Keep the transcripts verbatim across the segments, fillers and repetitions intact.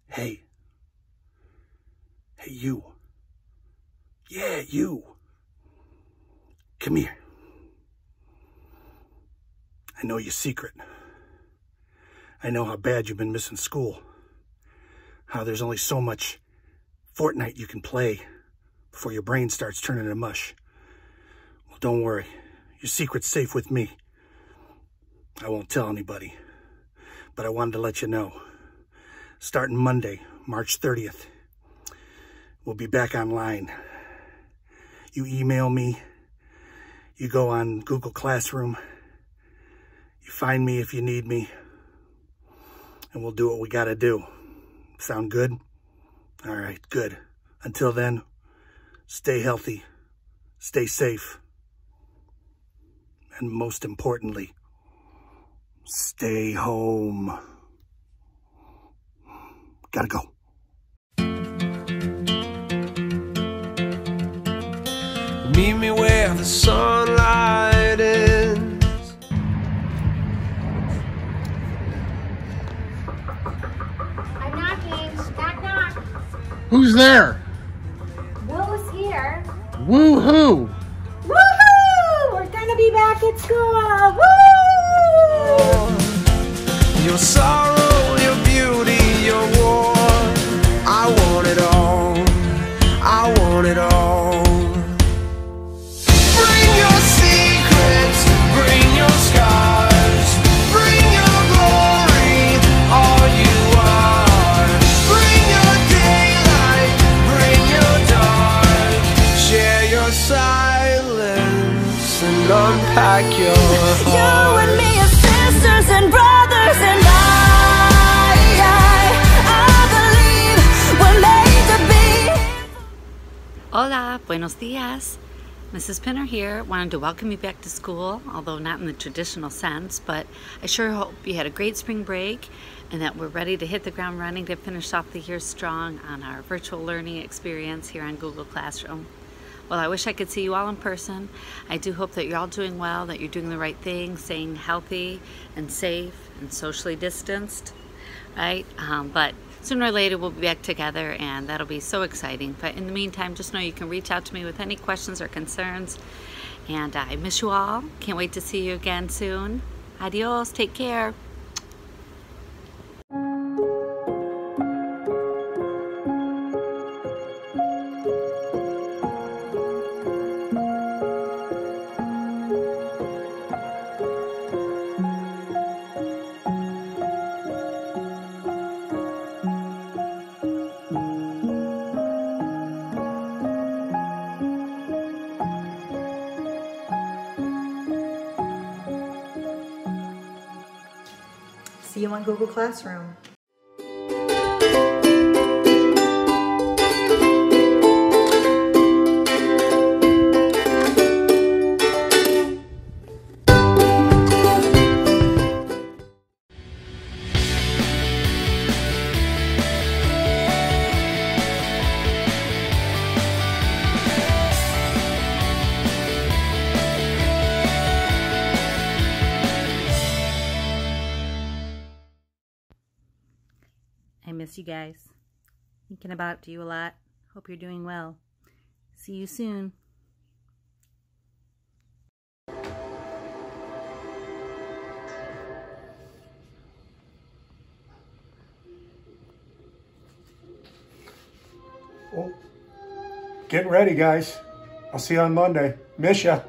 Hey. Hey, you. Yeah, you. Come here. I know your secret. I know how bad you've been missing school. How there's only so much Fortnite you can play before your brain starts turning to mush. Well, don't worry. Your secret's safe with me. I won't tell anybody. But I wanted to let you know. Starting Monday, March thirtieth, we'll be back online. You email me. You go on Google Classroom. You find me if you need me. And we'll do what we gotta do. Sound good? All right, good. Until then, stay healthy, stay safe, and most importantly, stay home. Gotta go. Meet me where the sunlight ends. I'm knocking. Knock, knock. Who's there? Will's here. Woo-hoo! Woohoo! We're gonna be back at school. Woo! Your sorrow, your beauty, your war. I want it all. I want it all. Bring your secrets, bring your scars, bring your glory, all you are. Bring your daylight, bring your dark. Share your silence and unpack your heart. You and me are sisters and brothers, and I, I, I believe we're made to be. Hola, buenos dias. Missus Pinner here. Wanted to welcome you back to school, although not in the traditional sense, but I sure hope you had a great spring break and that we're ready to hit the ground running to finish off the year strong on our virtual learning experience here on Google Classroom. Well, I wish I could see you all in person. I do hope that you're all doing well, that you're doing the right thing, staying healthy and safe and socially distanced, right? Um, but sooner or later we'll be back together, and that'll be so exciting. But in the meantime, just know you can reach out to me with any questions or concerns. And I miss you all. Can't wait to see you again soon. Adios. Take care. See you on Google Classroom. I miss you guys. Thinking about you a lot. Hope you're doing well. See you soon. Well, getting ready, guys. I'll see you on Monday. Miss ya.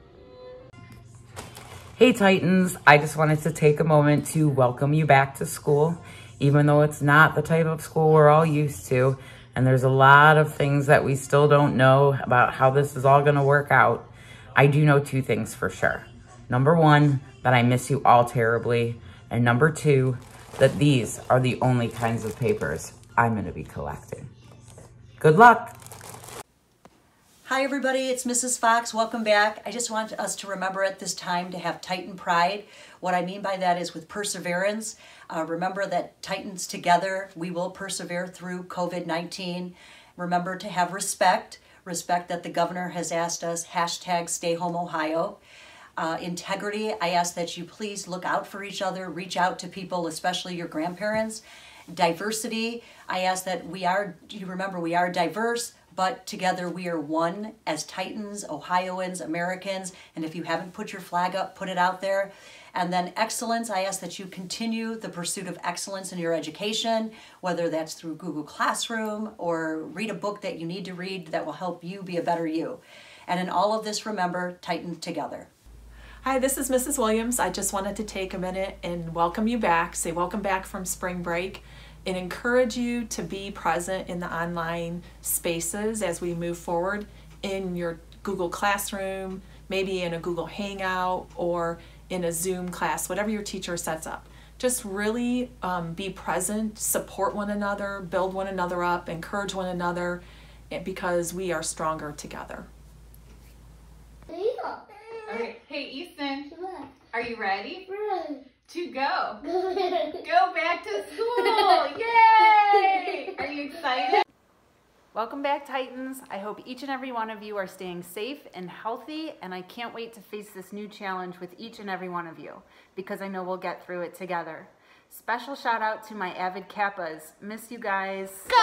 Hey Titans, I just wanted to take a moment to welcome you back to school, even though it's not the type of school we're all used to, and there's a lot of things that we still don't know about how this is all gonna work out. I do know two things for sure. Number one, that I miss you all terribly, and number two, that these are the only kinds of papers I'm gonna be collecting. Good luck. Hi everybody, it's Missus Fox. Welcome back. I just want us to remember at this time to have Titan pride. What I mean by that is with perseverance. Uh, remember that Titans together, we will persevere through COVID nineteen. Remember to have respect. Respect that the governor has asked us, hashtag Stay Home Ohio. Uh, integrity, I ask that you please look out for each other, reach out to people, especially your grandparents. Diversity, I ask that we are, you remember we are diverse, but together we are one as Titans, Ohioans, Americans, and if you haven't put your flag up, put it out there. And then excellence, I ask that you continue the pursuit of excellence in your education, whether that's through Google Classroom or read a book that you need to read that will help you be a better you. And in all of this, remember, Tighten together. Hi, this is Missus Williams. I just wanted to take a minute and welcome you back, say welcome back from spring break, and encourage you to be present in the online spaces as we move forward in your Google Classroom, maybe in a Google Hangout or in a Zoom class, whatever your teacher sets up. Just really um, be present, support one another, build one another up, encourage one another, because we are stronger together. Okay, hey Easton, are you ready to go? Go back to school! Yay! Are you excited? Welcome back, Titans. I hope each and every one of you are staying safe and healthy, and I can't wait to face this new challenge with each and every one of you, because I know we'll get through it together. Special shout out to my avid Kappas. Miss you guys. Go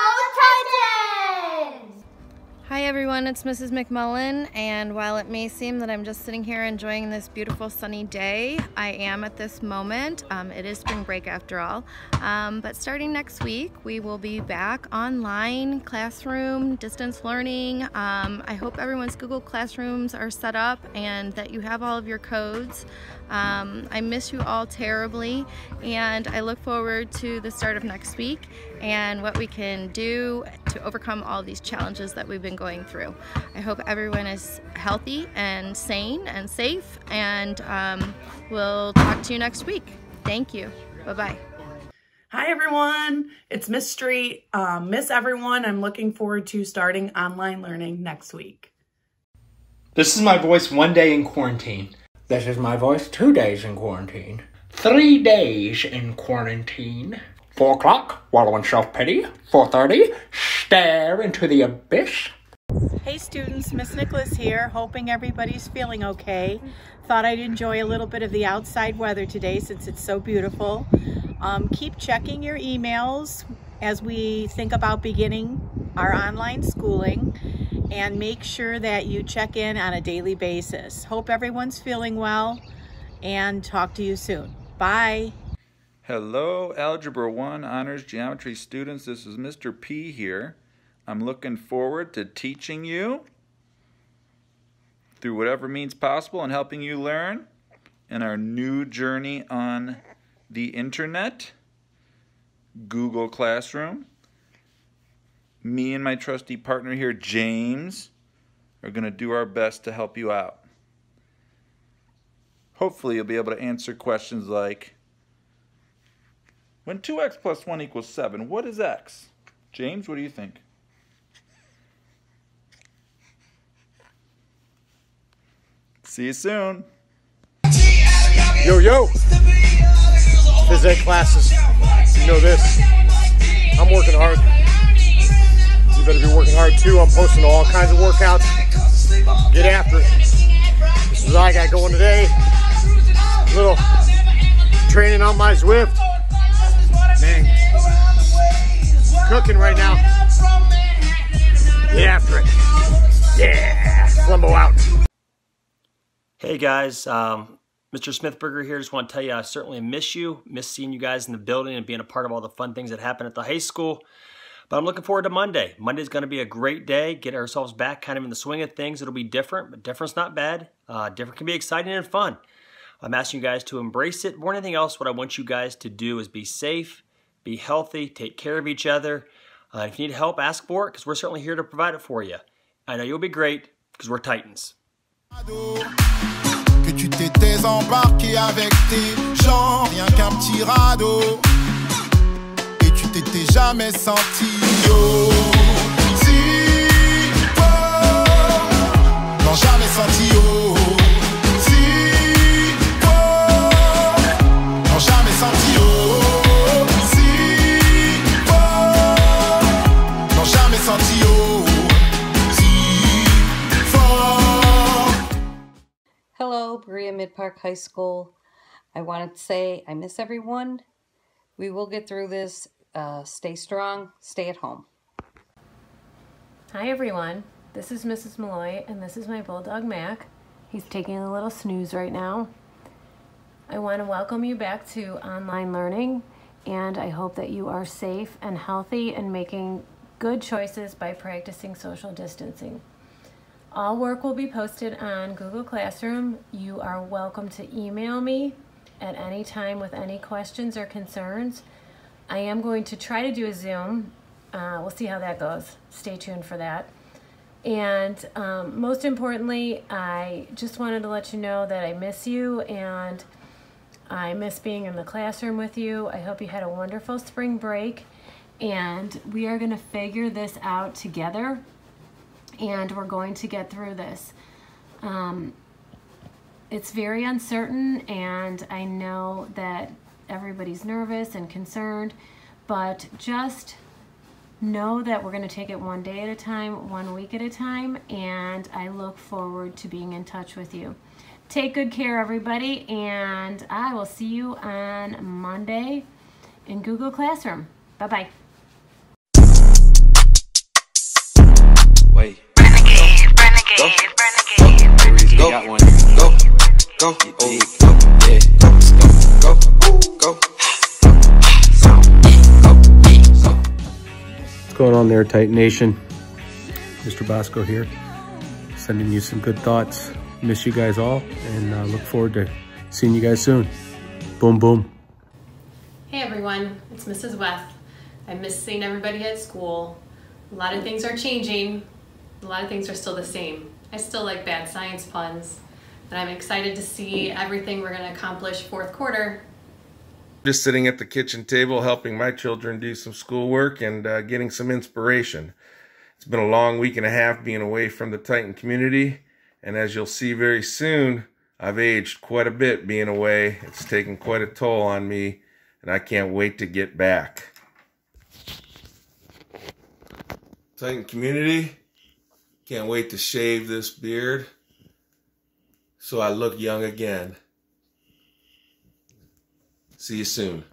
Titans! Hi everyone, it's Missus McMullen, and while it may seem that I'm just sitting here enjoying this beautiful sunny day, I am at this moment. Um, it is spring break after all, um, but starting next week we will be back online, classroom, distance learning. Um, I hope everyone's Google Classrooms are set up and that you have all of your codes. Um, I miss you all terribly, and I look forward to the start of next week and what we can do to overcome all these challenges that we've been going through. I hope everyone is healthy and sane and safe, and um, we'll talk to you next week. Thank you. Bye-bye. Hi everyone, it's Miss Street. Um, miss everyone. I'm looking forward to starting online learning next week. This is my voice one day in quarantine. This is my voice two days in quarantine. Three days in quarantine. Four o'clock, wallow in self-pity. Four thirty, stare into the abyss. Hey students, Miss Nicholas here, hoping everybody's feeling okay. Thought I'd enjoy a little bit of the outside weather today since it's so beautiful. Um, keep checking your emails as we think about beginning our online schooling, and make sure that you check in on a daily basis. Hope everyone's feeling well, and talk to you soon. Bye. Hello, Algebra one Honors Geometry students. This is Mister P here. I'm looking forward to teaching you through whatever means possible and helping you learn in our new journey on the internet, Google Classroom. Me and my trusty partner here, James, are going to do our best to help you out. Hopefully you'll be able to answer questions like, when two x plus one equals seven, what is x? James, what do you think? See you soon. Yo, yo. Phys ed classes. You know this. I'm working hard. You better be working hard too. I'm posting all kinds of workouts. Get after it. This is what I got going today. Little training on my Zwift. Man, cooking right now. Get after it. Yeah, Flumbo out. Hey guys, um, Mister Smithberger here. Just want to tell you I certainly miss you. Miss seeing you guys in the building and being a part of all the fun things that happen at the high school. But I'm looking forward to Monday. Monday's going to be a great day. Get ourselves back kind of in the swing of things. It'll be different, but different's not bad. Uh, different can be exciting and fun. I'm asking you guys to embrace it. More than anything else, what I want you guys to do is be safe, be healthy, take care of each other. Uh, if you need help, ask for it, because we're certainly here to provide it for you. I know you'll be great, because we're Titans. Que tu t'étais embarqué avec tes gens, rien qu'un petit radeau, et tu t'étais jamais senti yo. Si, oh, non jamais senti yo. Si, oh, non jamais senti yo. Si, oh, non jamais senti yo. Hello, Berea-Midpark High School. I wanted to say I miss everyone. We will get through this. Uh, stay strong, stay at home. Hi everyone, this is Missus Malloy and this is my bulldog Mac. He's taking a little snooze right now. I want to welcome you back to online learning, and I hope that you are safe and healthy and making good choices by practicing social distancing. All work will be posted on Google Classroom. You are welcome to email me at any time with any questions or concerns. I am going to try to do a Zoom. Uh, we'll see how that goes. Stay tuned for that. And um, most importantly, I just wanted to let you know that I miss you and I miss being in the classroom with you. I hope you had a wonderful spring break, and we are going to figure this out together, and we're going to get through this. Um, it's very uncertain, and I know that everybody's nervous and concerned, but just know that we're going to take it one day at a time, one week at a time, and I look forward to being in touch with you. Take good care, everybody, and I will see you on Monday in Google Classroom. Bye-bye. Wait. Renegade, renegade, renegade. Go, got one. Go, go, oh, go, yeah, go, go, go, go. What's going on there, Titan Nation? Mister Bosco here, sending you some good thoughts. Miss you guys all, and uh, look forward to seeing you guys soon. Boom, boom. Hey everyone, it's Missus Weth. I miss seeing everybody at school. A lot of things are changing. A lot of things are still the same. I still like bad science puns, and I'm excited to see everything we're going to accomplish fourth quarter. Just sitting at the kitchen table helping my children do some schoolwork and uh, getting some inspiration. It's been a long week and a half being away from the Titan community, and as you'll see very soon, I've aged quite a bit being away. It's taken quite a toll on me, and I can't wait to get back. Titan community, can't wait to shave this beard so I look young again. See you soon.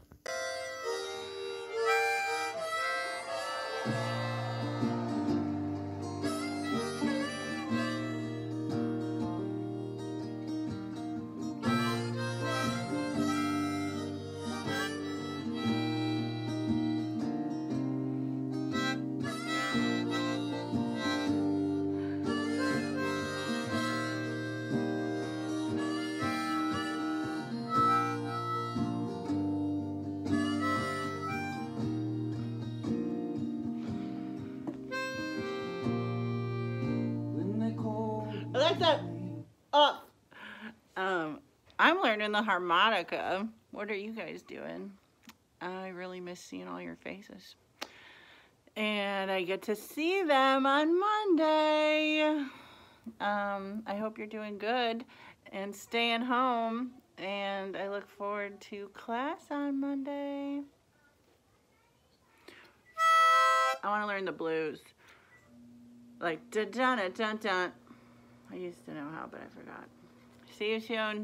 Alexa, up. Um, I'm learning the harmonica. What are you guys doing? I really miss seeing all your faces. And I get to see them on Monday. Um, I hope you're doing good and staying home. And I look forward to class on Monday. I want to learn the blues. Like dun dun dun dun dun. I used to know how, but I forgot. See you soon.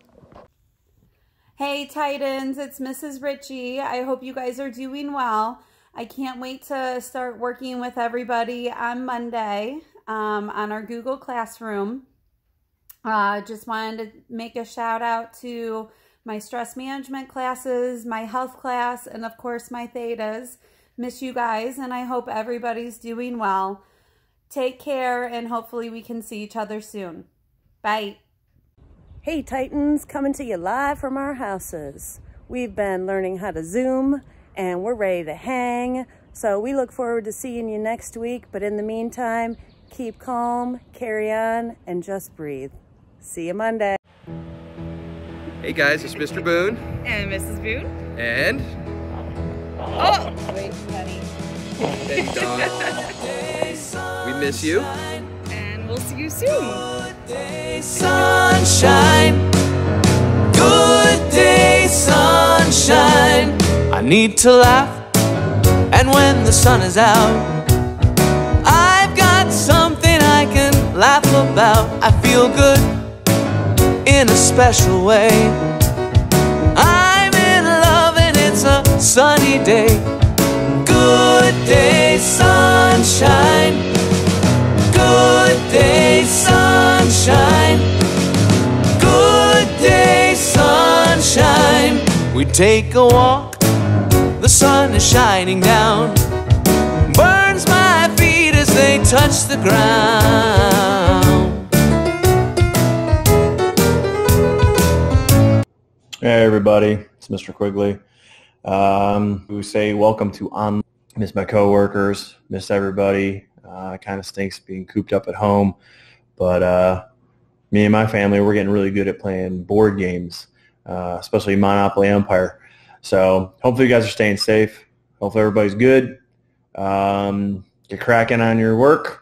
Hey Titans, it's Missus Ritchie. I hope you guys are doing well. I can't wait to start working with everybody on Monday um, on our Google Classroom. Uh, just wanted to make a shout out to my stress management classes, my health class, and of course my thetas. Miss you guys, and I hope everybody's doing well. Take care, and hopefully we can see each other soon. Bye. Hey Titans, coming to you live from our houses. We've been learning how to Zoom, and we're ready to hang. So we look forward to seeing you next week, but in the meantime, keep calm, carry on, and just breathe. See you Monday. Hey guys, it's Mister Boone. And Missus Boone. And... Oh! Wait, Patty. Hey, Dawn. We miss you. And we'll see you soon. Good day, sunshine. Good day, sunshine. I need to laugh, and when the sun is out, I've got something I can laugh about. I feel good in a special way. I'm in love and it's a sunny day. take a walk. The sun is shining down, burns my feet as they touch the ground. Hey everybody, it's Mister Quigley. Um, we say welcome to on. Miss my coworkers, miss everybody. Uh, kind of stinks being cooped up at home, but uh, me and my family, we're getting really good at playing board games, uh, especially Monopoly Empire. So hopefully you guys are staying safe. Hopefully everybody's good. Um, get cracking on your work,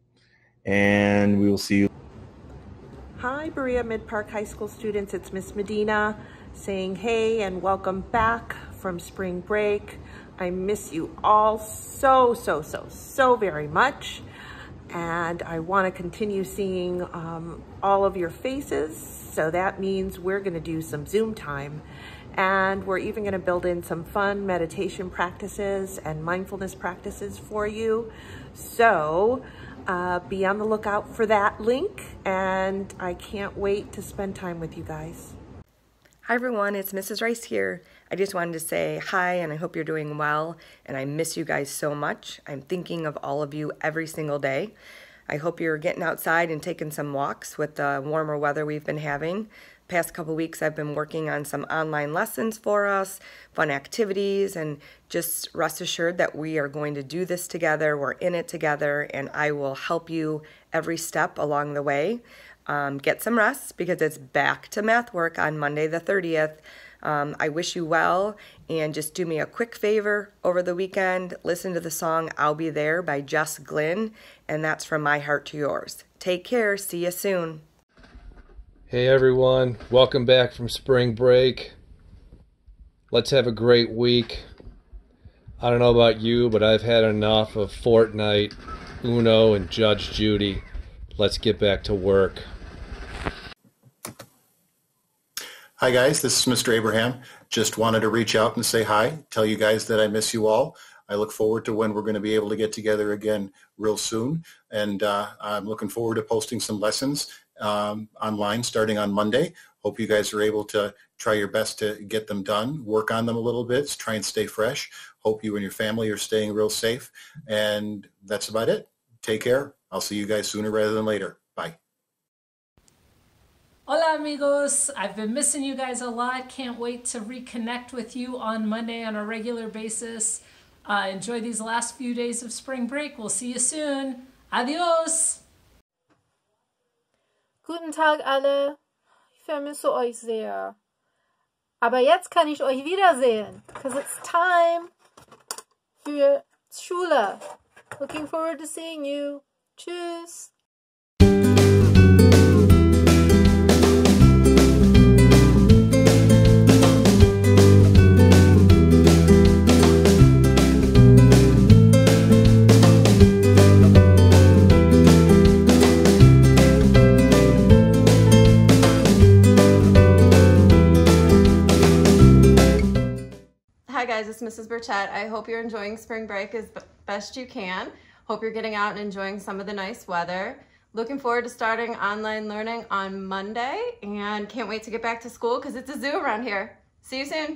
and we will see you. Hi, Berea-Midpark High School students. It's Miss Medina saying hey and welcome back from spring break. I miss you all so, so, so, so very much. And I want to continue seeing um, all of your faces. So that means we're going to do some Zoom time. And we're even going to build in some fun meditation practices and mindfulness practices for you. So uh, be on the lookout for that link. And I can't wait to spend time with you guys. Hi everyone, it's Missus Rice here. I just wanted to say hi and I hope you're doing well, and I miss you guys so much. I'm thinking of all of you every single day. I hope you're getting outside and taking some walks with the warmer weather we've been having. Past couple weeks I've been working on some online lessons for us, fun activities, and just rest assured that we are going to do this together. We're in it together, and I will help you every step along the way. Um, get some rest because it's back to math work on Monday the thirtieth. Um, I wish you well, and just do me a quick favor over the weekend. Listen to the song I'll Be There by Jess Glynn, and that's from my heart to yours. Take care. See you soon. Hey everyone, welcome back from spring break. Let's have a great week. I don't know about you, but I've had enough of Fortnite, Uno, and Judge Judy. Let's get back to work. Hi guys, this is Mister Abraham. Just wanted to reach out and say hi, tell you guys that I miss you all. I look forward to when we're going to be able to get together again real soon. And uh, I'm looking forward to posting some lessons um, online starting on Monday. Hope you guys are able to try your best to get them done, work on them a little bit, try and stay fresh. Hope you and your family are staying real safe. And that's about it. Take care. I'll see you guys sooner rather than later. Bye. Hola amigos, I've been missing you guys a lot. Can't wait to reconnect with you on Monday on a regular basis. Uh, enjoy these last few days of spring break. We'll see you soon. Adios! Guten Tag alle. Ich vermisse euch sehr. Aber jetzt kann ich euch wiedersehen, because it's time für Schule. Looking forward to seeing you. Tschüss! Hi guys, it's Missus Burchett. I hope you're enjoying spring break as best you can. Hope you're getting out and enjoying some of the nice weather. Looking forward to starting online learning on Monday, and can't wait to get back to school because it's a zoo around here. See you soon.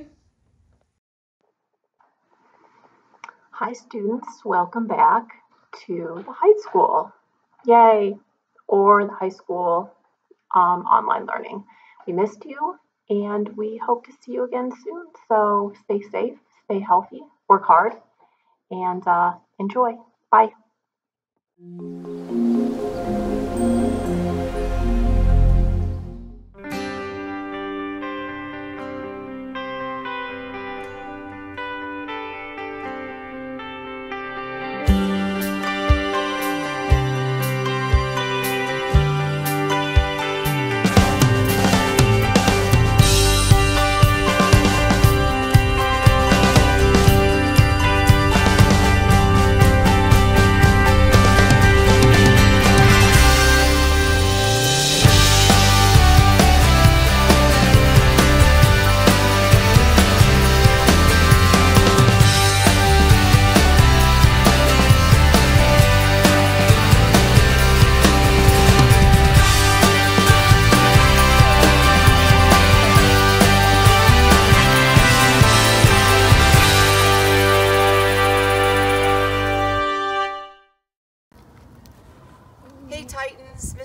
Hi students, welcome back to the high school. Yay! Or the high school um, online learning. We missed you, and we hope to see you again soon. So stay safe, stay healthy, work hard, and uh, enjoy. Bye.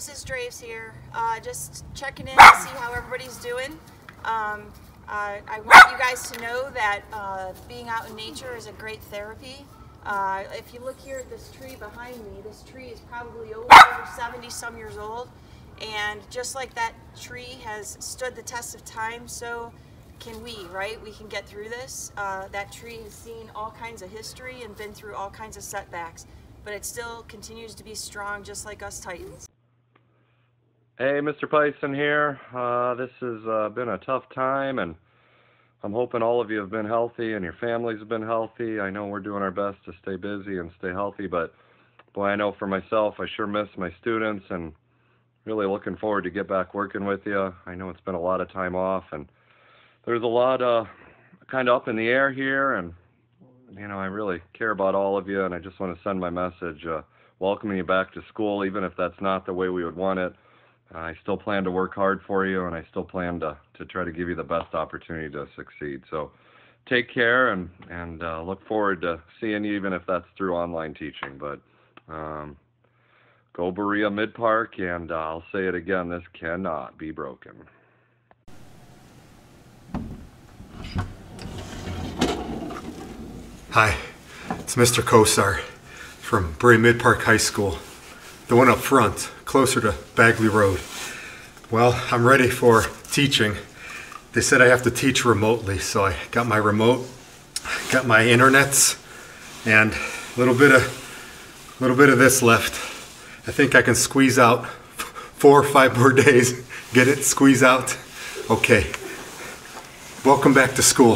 Missus Draves here, uh, just checking in to see how everybody's doing. Um, uh, I want you guys to know that uh, being out in nature is a great therapy. Uh, if you look here at this tree behind me, this tree is probably over seventy some years old, and just like that tree has stood the test of time, so can we, right? We can get through this. Uh, that tree has seen all kinds of history and been through all kinds of setbacks, but it still continues to be strong, just like us Titans. Hey, Mister Pison here. Uh, this has uh, been a tough time, and I'm hoping all of you have been healthy and your families have been healthy. I know we're doing our best to stay busy and stay healthy, but boy, I know for myself, I sure miss my students and really looking forward to get back working with you. I know it's been a lot of time off, and there's a lot uh, kind of up in the air here, and you know, I really care about all of you, and I just want to send my message uh, welcoming you back to school, even if that's not the way we would want it. Uh, I still plan to work hard for you, and I still plan to, to try to give you the best opportunity to succeed. So take care, and, and uh, look forward to seeing you, even if that's through online teaching. But um, go Berea-Midpark, and uh, I'll say it again, this cannot be broken. Hi, it's Mister Kosar from Berea-Midpark High School, the one up front, closer to Bagley Road. Well, I'm ready for teaching. They said I have to teach remotely, so I got my remote, got my internets, and a little bit of, little bit of this left. I think I can squeeze out four or five more days. Get it? Squeeze out? Okay. Welcome back to school.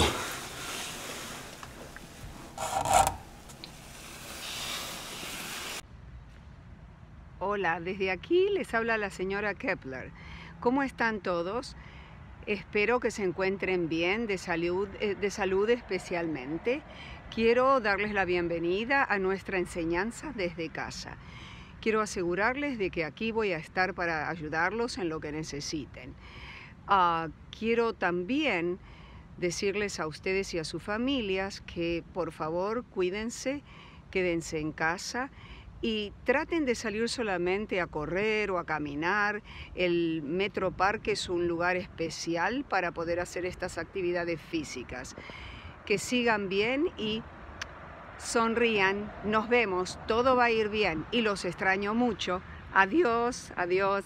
Hola, desde aquí les habla la señora Kepler. ¿Cómo están todos? Espero que se encuentren bien, de salud, de salud especialmente. Quiero darles la bienvenida a nuestra enseñanza desde casa. Quiero asegurarles de que aquí voy a estar para ayudarlos en lo que necesiten. Uh, quiero también decirles a ustedes y a sus familias que por favor cuídense, quédense en casa y traten de salir solamente a correr o a caminar. El Metro Parque es un lugar especial para poder hacer estas actividades físicas. Que sigan bien y sonrían. Nos vemos, todo va a ir bien y los extraño mucho. Adiós, adiós.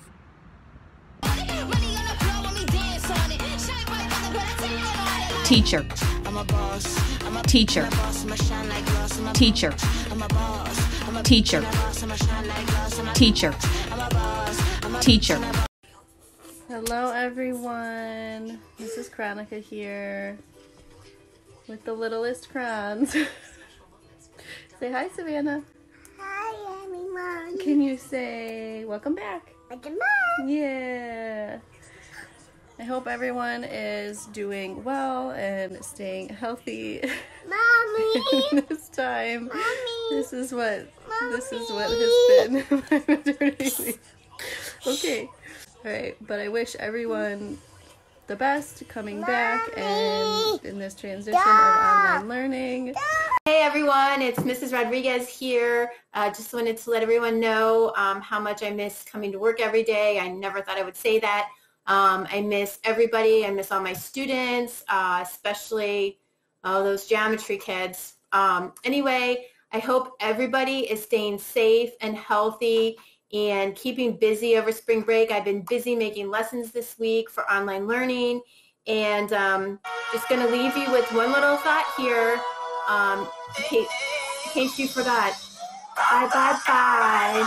Teacher, teacher, teacher, teacher, teacher, teacher. Hello everyone, Missus Chronica here with the littlest crayons. Say hi, Savannah. Hi everyone. Can you say welcome back? Welcome back. Yeah. I hope everyone is doing well and staying healthy. Mommy. This time. Mommy. This is what Mommy. this is what has been my maternity leave. Okay. All right, but I wish everyone the best coming Mommy. back and in this transition of online learning. Hey everyone, it's Missus Rodriguez here. Uh, just wanted to let everyone know um, how much I miss coming to work every day. I never thought I would say that. Um, I miss everybody. I miss all my students, uh, especially all those geometry kids. Um, anyway, I hope everybody is staying safe and healthy and keeping busy over spring break. I've been busy making lessons this week for online learning, and um, just going to leave you with one little thought here um, in, case, in case you forgot. Bye, bye, bye.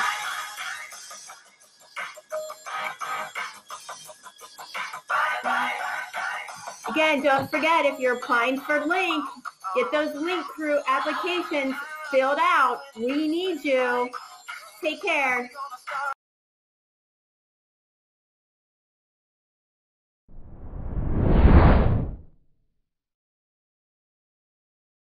Again, don't forget, if you're applying for Link, get those Link Crew applications filled out. We need you. Take care.